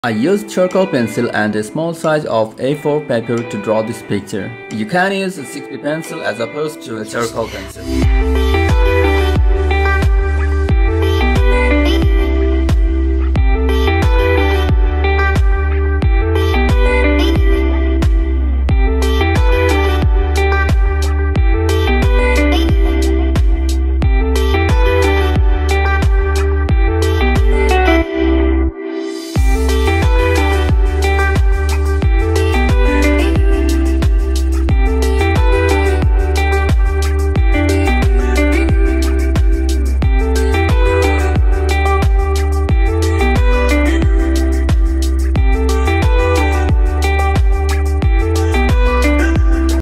I used charcoal pencil and a small size of A4 paper to draw this picture. You can use a 6B pencil as opposed to a charcoal pencil.